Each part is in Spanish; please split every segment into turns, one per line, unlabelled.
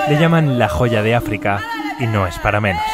Le llaman la joya de África y no es para menos.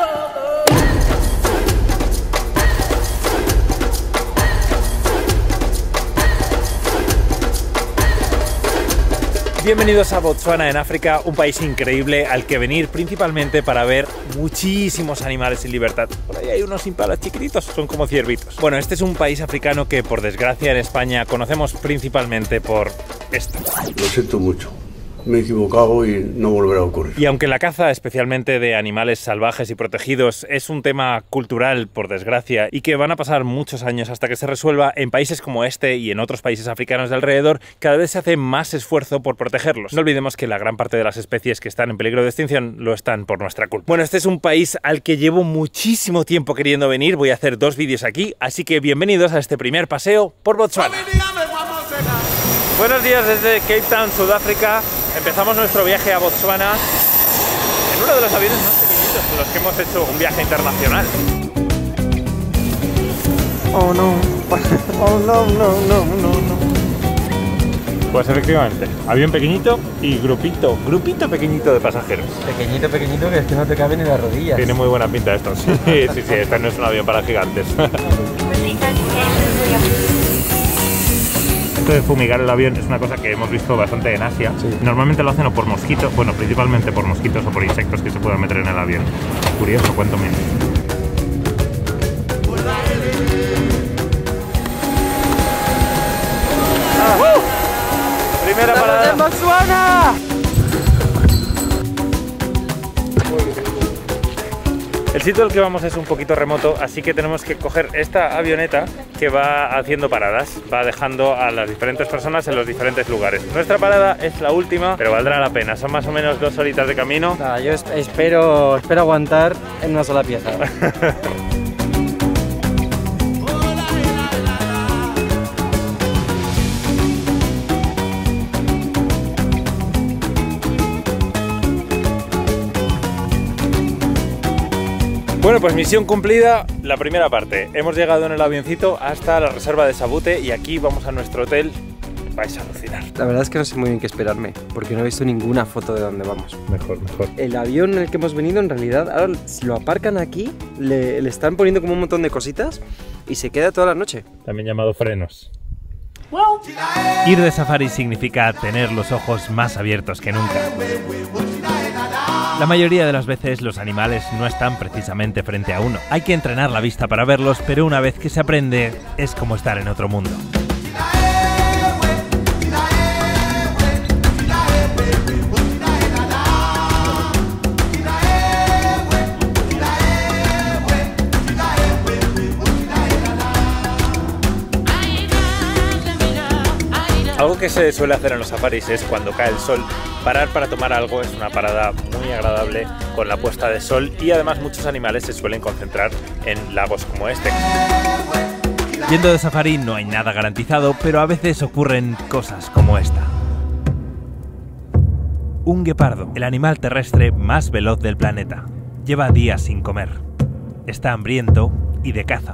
Bienvenidos a Botsuana en África, un país increíble al que venir principalmente para ver muchísimos animales en libertad. Por ahí hay unos impalas chiquititos, son como ciervitos. Bueno, este es un país africano que por desgracia en España conocemos principalmente por esto.
Lo siento mucho. Me he equivocado y no volverá a ocurrir.
Y aunque la caza, especialmente de animales salvajes y protegidos, es un tema cultural, por desgracia, y que van a pasar muchos años hasta que se resuelva, en países como este y en otros países africanos de alrededor, cada vez se hace más esfuerzo por protegerlos. No olvidemos que la gran parte de las especies que están en peligro de extinción lo están por nuestra culpa. Bueno, este es un país al que llevo muchísimo tiempo queriendo venir. Voy a hacer 2 vídeos aquí, así que bienvenidos a este primer paseo por Botsuana. Buenos días desde Cape Town, Sudáfrica. Empezamos nuestro viaje a Botsuana en uno de los aviones más pequeñitos en los que hemos hecho un viaje internacional.
Oh no, oh no, no, no, no, no.
Pues efectivamente, avión pequeñito y grupito pequeñito de pasajeros.
Pequeñito, pequeñito, que es que no te caben ni las rodillas.
Tiene muy buena pinta esto. Sí, este no es un avión para gigantes. Esto de fumigar el avión es una cosa que hemos visto bastante en Asia. Sí. Normalmente lo hacen o por mosquitos, bueno, principalmente por mosquitos o por insectos que se puedan meter en el avión. Curioso, cuánto menos. Primera parada.
¡Botsuana!
El sitio al que vamos es un poquito remoto, así que tenemos que coger esta avioneta que va haciendo paradas, va dejando a las diferentes personas en los diferentes lugares. Nuestra parada es la última, pero valdrá la pena, son más o menos 2 horitas de camino.
Nada, yo espero aguantar en una sola pieza.
Bueno, pues misión cumplida, la primera parte. Hemos llegado en el avioncito hasta la reserva de Sabute y aquí vamos a nuestro hotel. Vais a alucinar.
La verdad es que no sé muy bien qué esperarme, porque no he visto ninguna foto de dónde vamos.
Mejor.
El avión en el que hemos venido, en realidad, ahora si lo aparcan aquí, le están poniendo como un montón de cositas y se queda toda la noche.
También llamado frenos. Ir de safari significa tener los ojos más abiertos que nunca. La mayoría de las veces los animales no están precisamente frente a uno. Hay que entrenar la vista para verlos, pero una vez que se aprende, es como estar en otro mundo. Algo que se suele hacer en los safaris es, cuando cae el sol, parar para tomar algo. Es una parada muy agradable con la puesta de sol y además muchos animales se suelen concentrar en lagos como este. Yendo de safari no hay nada garantizado, pero a veces ocurren cosas como esta. Un guepardo, el animal terrestre más veloz del planeta. Lleva días sin comer. Está hambriento y de caza.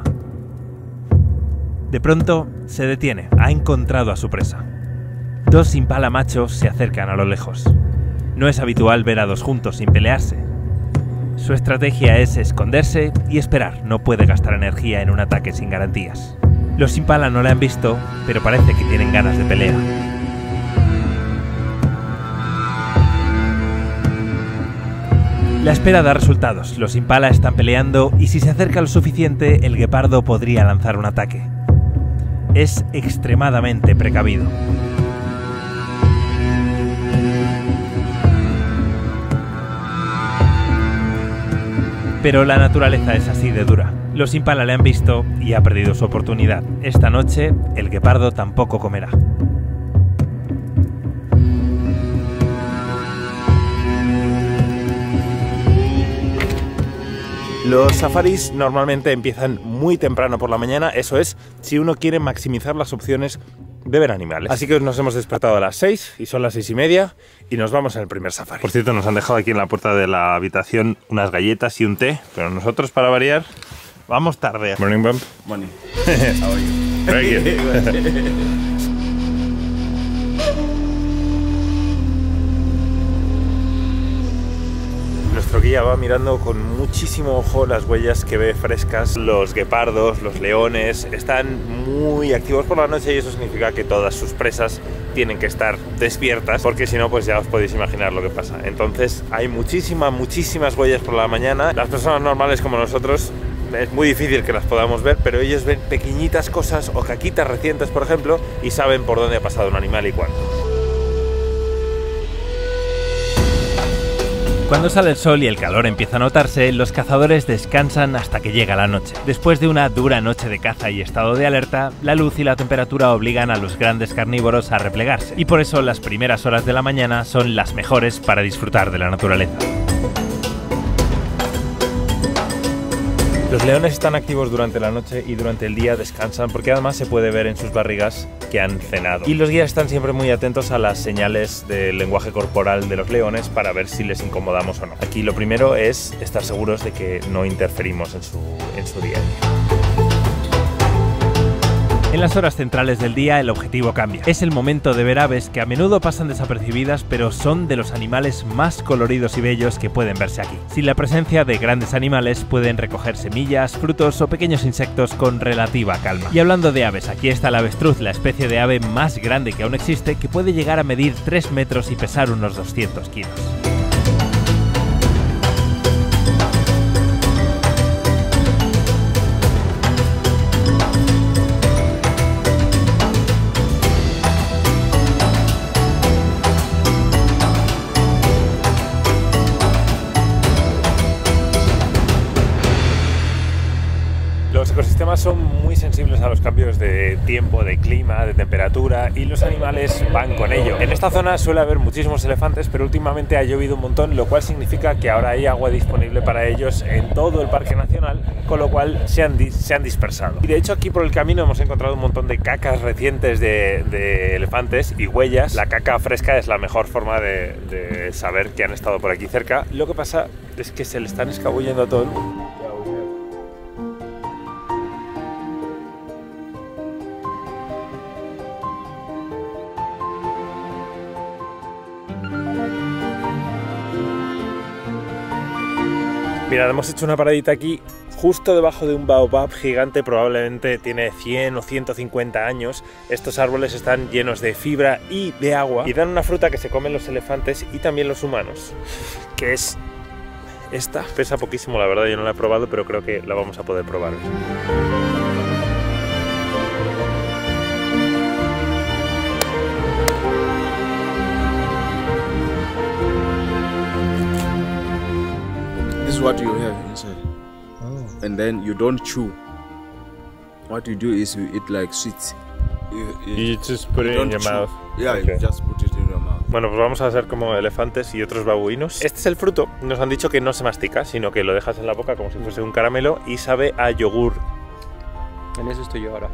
De pronto se detiene, ha encontrado a su presa. 2 impala machos se acercan a lo lejos. No es habitual ver a 2 juntos sin pelearse. Su estrategia es esconderse y esperar, no puede gastar energía en un ataque sin garantías. Los impala no le han visto, pero parece que tienen ganas de pelea. La espera da resultados, los impala están peleando y si se acerca lo suficiente, el guepardo podría lanzar un ataque. Es extremadamente precavido. Pero la naturaleza es así de dura. Los impala le han visto y ha perdido su oportunidad. Esta noche, el guepardo tampoco comerá. Los safaris normalmente empiezan muy temprano por la mañana, eso es, si uno quiere maximizar las opciones de ver animales. Así que nos hemos despertado a las 6 y son las 6:30 y nos vamos en el primer safari. Por cierto, nos han dejado aquí en la puerta de la habitación unas galletas y un té, pero nosotros, para variar, vamos tarde. Morning, Bump.
Morning.
How are you? Very good. guía va mirando con muchísimo ojo las huellas que ve frescas. Los guepardos, los leones están muy activos por la noche y eso significa que todas sus presas tienen que estar despiertas, porque si no, pues ya os podéis imaginar lo que pasa. Entonces hay muchísimas huellas por la mañana. Las personas normales como nosotros es muy difícil que las podamos ver, pero ellos ven pequeñitas cosas o caquitas recientes, por ejemplo, y saben por dónde ha pasado un animal y cuándo. Cuando sale el sol y el calor empieza a notarse, los cazadores descansan hasta que llega la noche. Después de una dura noche de caza y estado de alerta, la luz y la temperatura obligan a los grandes carnívoros a replegarse, y por eso las primeras horas de la mañana son las mejores para disfrutar de la naturaleza. Los leones están activos durante la noche y durante el día descansan porque además se puede ver en sus barrigas que han cenado. Y los guías están siempre muy atentos a las señales del lenguaje corporal de los leones para ver si les incomodamos o no. Aquí lo primero es estar seguros de que no interferimos en su día a día. En las horas centrales del día el objetivo cambia. Es el momento de ver aves que a menudo pasan desapercibidas, pero son de los animales más coloridos y bellos que pueden verse aquí. Sin la presencia de grandes animales pueden recoger semillas, frutos o pequeños insectos con relativa calma. Y hablando de aves, aquí está el avestruz, la especie de ave más grande que aún existe, que puede llegar a medir 3 metros y pesar unos 200 kilos. Los ecosistemas son muy sensibles a los cambios de tiempo, de clima, de temperatura, y los animales van con ello. En esta zona suele haber muchísimos elefantes, pero últimamente ha llovido un montón, lo cual significa que ahora hay agua disponible para ellos en todo el parque nacional, con lo cual se han dispersado. Y de hecho aquí por el camino hemos encontrado un montón de cacas recientes de elefantes y huellas. La caca fresca es la mejor forma de saber que han estado por aquí cerca. Lo que pasa es que se le están escabullendo a todo el mundo. Mirad, hemos hecho una paradita aquí justo debajo de un baobab gigante, probablemente tiene 100 o 150 años. Estos árboles están llenos de fibra y de agua y dan una fruta que se comen los elefantes y también los humanos, que es esta. Pesa poquísimo, la verdad, yo no la he probado, pero creo que la vamos a poder probar.
This is what you have inside. Oh. And then you don't chew. What you do is you eat like sweets.
You just put it in your mouth.
Yeah, okay. You just put it in your mouth.
Bueno, pues vamos a hacer como elefantes y otros babuinos. Este es el fruto. Nos han dicho que no se mastica, sino que lo dejas en la boca como si fuese un caramelo y sabe a yogur.
En eso estoy yo ahora.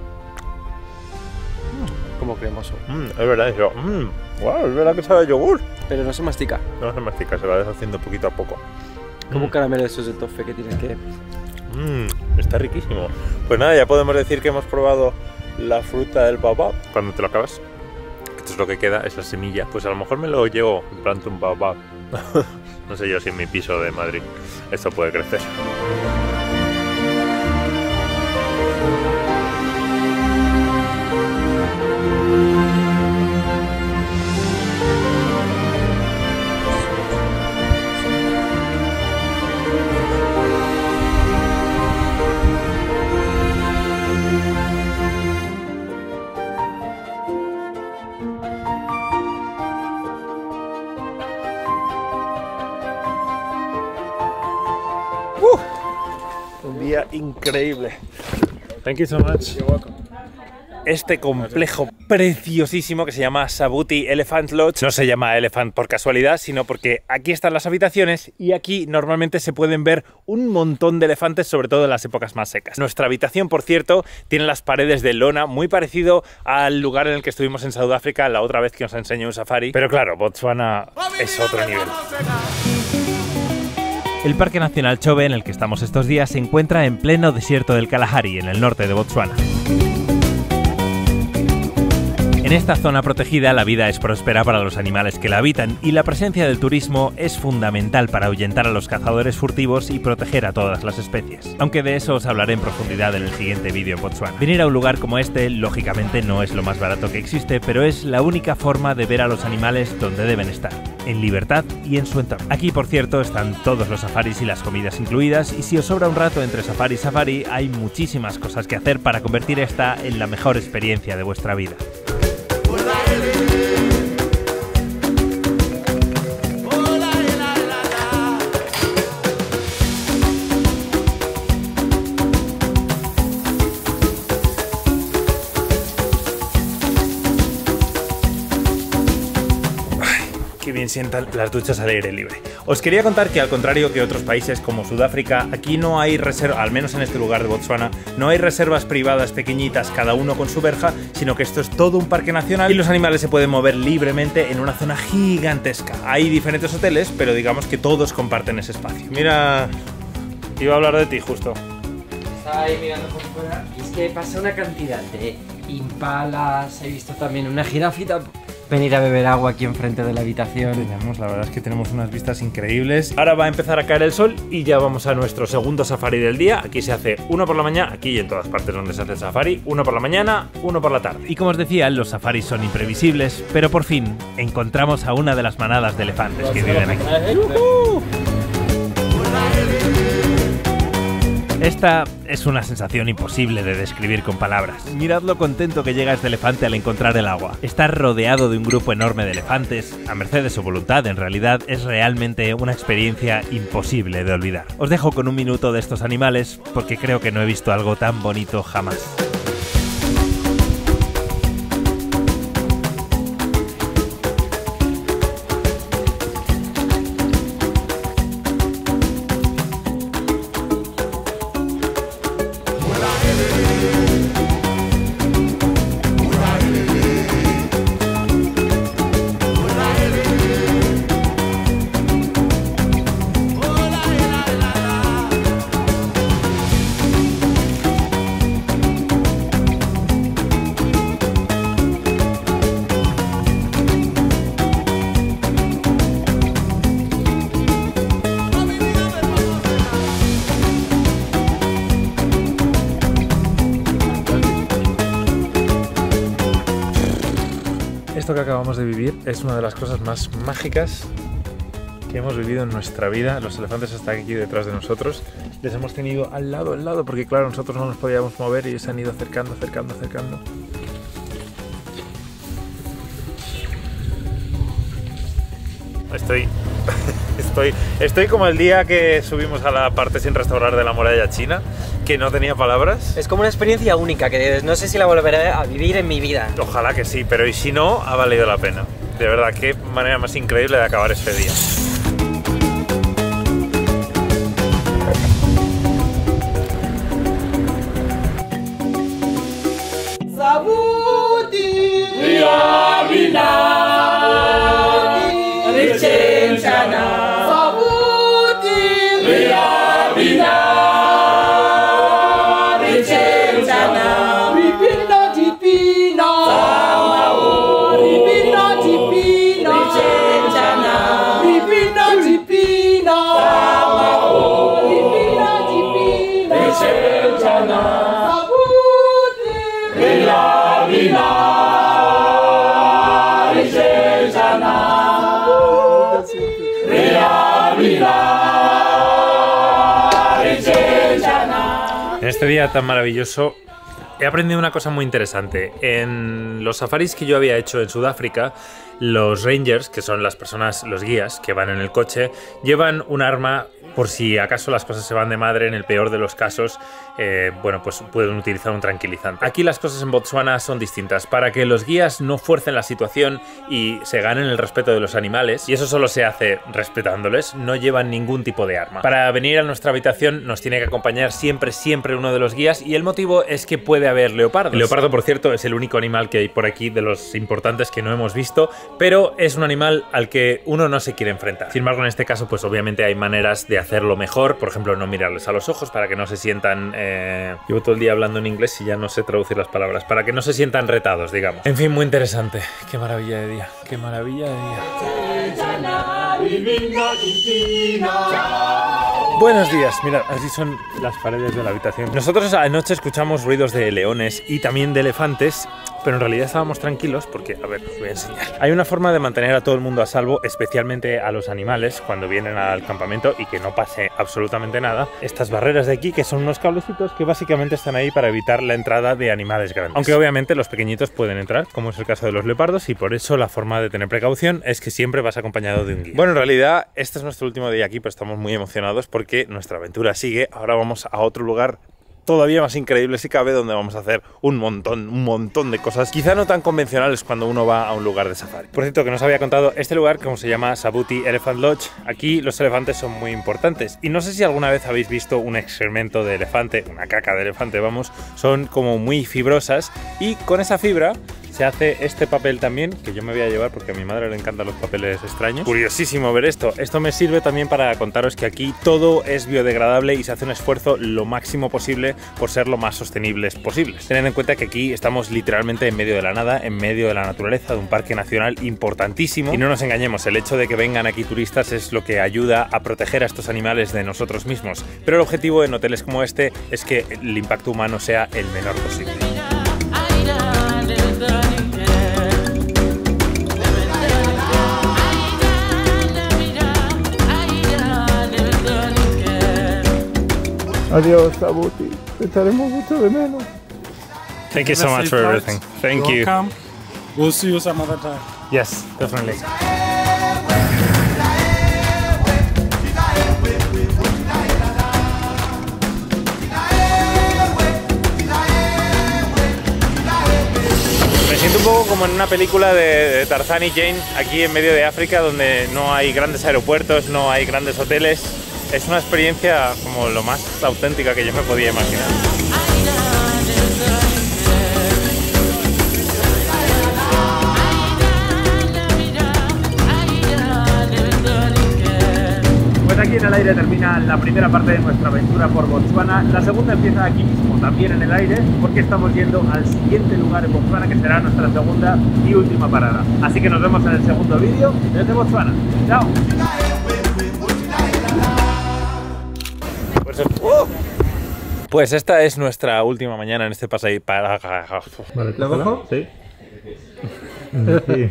Como cremoso.
Es verdad, wow, es verdad que sabe a yogur.
Pero no se mastica.
No se mastica, se va deshaciendo poquito a poco.
Como un caramelo de esos de tofe que tienes que...
Está riquísimo. Pues nada, ya podemos decir que hemos probado la fruta del baobab. Cuando te lo acabas, esto es lo que queda, es la semilla. Pues a lo mejor me lo llevo y planto un baobab. No sé yo si en mi piso de Madrid esto puede crecer. Un día increíble. Thank you so much.
You're welcome.
Este complejo preciosísimo que se llama Sabuti Elephant Lodge no se llama Elephant por casualidad, sino porque aquí están las habitaciones y aquí normalmente se pueden ver un montón de elefantes, sobre todo en las épocas más secas. Nuestra habitación, por cierto, tiene las paredes de lona, muy parecido al lugar en el que estuvimos en Sudáfrica la otra vez que os enseñé un safari, pero claro, Botswana es otro nivel. El Parque Nacional Chobe, en el que estamos estos días, se encuentra en pleno desierto del Kalahari, en el norte de Botswana. En esta zona protegida la vida es próspera para los animales que la habitan y la presencia del turismo es fundamental para ahuyentar a los cazadores furtivos y proteger a todas las especies. Aunque de eso os hablaré en profundidad en el siguiente vídeo en Botsuana. Venir a un lugar como este, lógicamente no es lo más barato que existe, pero es la única forma de ver a los animales donde deben estar, en libertad y en su entorno. Aquí, por cierto, están todos los safaris y las comidas incluidas, y si os sobra un rato entre safari y safari, hay muchísimas cosas que hacer para convertir esta en la mejor experiencia de vuestra vida. Qué bien sientan las duchas al aire libre. Os quería contar que, al contrario que otros países como Sudáfrica, aquí no hay reservas, al menos en este lugar de Botsuana, no hay reservas privadas pequeñitas, cada uno con su verja, sino que esto es todo un parque nacional y los animales se pueden mover libremente en una zona gigantesca. Hay diferentes hoteles, pero digamos que todos comparten ese espacio. Mira, iba a hablar de ti justo.
Estaba ahí mirando por fuera y es que pasa una cantidad de impalas, he visto también una jirafita venir a beber agua aquí enfrente de la habitación.
La verdad es que tenemos unas vistas increíbles. Ahora va a empezar a caer el sol y ya vamos a nuestro segundo safari del día. Aquí se hace uno por la mañana, aquí y en todas partes donde se hace safari, uno por la mañana, uno por la tarde. Y como os decía, los safaris son imprevisibles, pero por fin encontramos a una de las manadas de elefantes que viven aquí. Esta es una sensación imposible de describir con palabras. Mirad lo contento que llega este elefante al encontrar el agua. Estar rodeado de un grupo enorme de elefantes, a merced de su voluntad en realidad, es realmente una experiencia imposible de olvidar. Os dejo con un minuto de estos animales porque creo que no he visto algo tan bonito jamás. Esto que acabamos de vivir es una de las cosas más mágicas que hemos vivido en nuestra vida. Los elefantes están aquí detrás de nosotros. Les hemos tenido al lado, porque claro, nosotros no nos podíamos mover y se han ido acercando. Estoy como el día que subimos a la parte sin restaurar de la muralla china, que no tenía palabras.
Es como una experiencia única que no sé si la volveré a vivir en mi vida.
Ojalá que sí, pero y si no, ha valido la pena. De verdad, qué manera más increíble de acabar este día. En este día tan maravilloso he aprendido una cosa muy interesante. En los safaris que yo había hecho en Sudáfrica, los rangers, que son las personas, los guías que van en el coche, llevan un arma por si acaso las cosas se van de madre. En el peor de los casos, bueno, pues pueden utilizar un tranquilizante. Aquí las cosas en Botsuana son distintas. Para que los guías no fuercen la situación y se ganen el respeto de los animales, y eso solo se hace respetándoles, no llevan ningún tipo de arma. Para venir a nuestra habitación nos tiene que acompañar siempre uno de los guías, y el motivo es que puede haber leopardos. El leopardo, por cierto, es el único animal que hay por aquí de los importantes que no hemos visto, pero es un animal al que uno no se quiere enfrentar. Sin embargo, en este caso, pues obviamente hay maneras de hacerlo mejor. Por ejemplo, no mirarles a los ojos para que no se sientan Llevo todo el día hablando en inglés y ya no sé traducir las palabras, para que no se sientan retados, digamos. En fin, muy interesante. Qué maravilla de día, qué maravilla de día. Buenos días, mirad, así son las paredes de la habitación. Nosotros anoche escuchamos ruidos de leones y también de elefantes, pero en realidad estábamos tranquilos porque, a ver, os voy a enseñar. Hay una forma de mantener a todo el mundo a salvo, especialmente a los animales, cuando vienen al campamento y que no pase absolutamente nada. Estas barreras de aquí, que son unos cablecitos que básicamente están ahí para evitar la entrada de animales grandes. Aunque obviamente los pequeñitos pueden entrar, como es el caso de los leopardos, y por eso la forma de tener precaución es que siempre vas acompañado de un guía. Bueno, en realidad este es nuestro último día aquí, pero estamos muy emocionados porque nuestra aventura sigue. Ahora vamos a otro lugar todavía más increíble si cabe, donde vamos a hacer un montón de cosas, quizá no tan convencionales cuando uno va a un lugar de safari. Por cierto, que nos había contado, este lugar, como se llama Sabuti Elephant Lodge, aquí los elefantes son muy importantes. Y no sé si alguna vez habéis visto un excremento de elefante, una caca de elefante, vamos, son como muy fibrosas y con esa fibra se hace este papel también, que yo me voy a llevar porque a mi madre le encantan los papeles extraños. Curiosísimo ver esto. Esto me sirve también para contaros que aquí todo es biodegradable y se hace un esfuerzo lo máximo posible por ser lo más sostenibles posibles. Tened en cuenta que aquí estamos literalmente en medio de la nada, en medio de la naturaleza, de un parque nacional importantísimo. Y no nos engañemos, el hecho de que vengan aquí turistas es lo que ayuda a proteger a estos animales de nosotros mismos. Pero el objetivo en hoteles como este es que el impacto humano sea el menor posible.
Adiós, Sabuti. Te echaremos mucho de menos.
Thank you so much for everything. Thank you.
Welcome. We'll see you some other time.
Yes, definitely. Me siento un poco como en una película de Tarzán y Jane, aquí en medio de África, donde no hay grandes aeropuertos, no hay grandes hoteles. Es una experiencia como lo más auténtica que yo me podía imaginar. Pues aquí en el aire termina la primera parte de nuestra aventura por Botswana. La segunda empieza aquí mismo, también en el aire, porque estamos yendo al siguiente lugar en Botswana, que será nuestra segunda y última parada. Así que nos vemos en el segundo vídeo desde Botswana. ¡Chao! Pues esta es nuestra última mañana en este paseo para...
Vale,
¿Lo cojo?
Sí. Sí.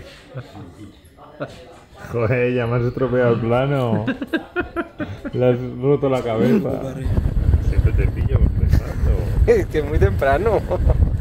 Joder, ya me has estropeado el plano. Le has roto la cabeza.
Siempre te pillo pensando.
Es que es muy temprano.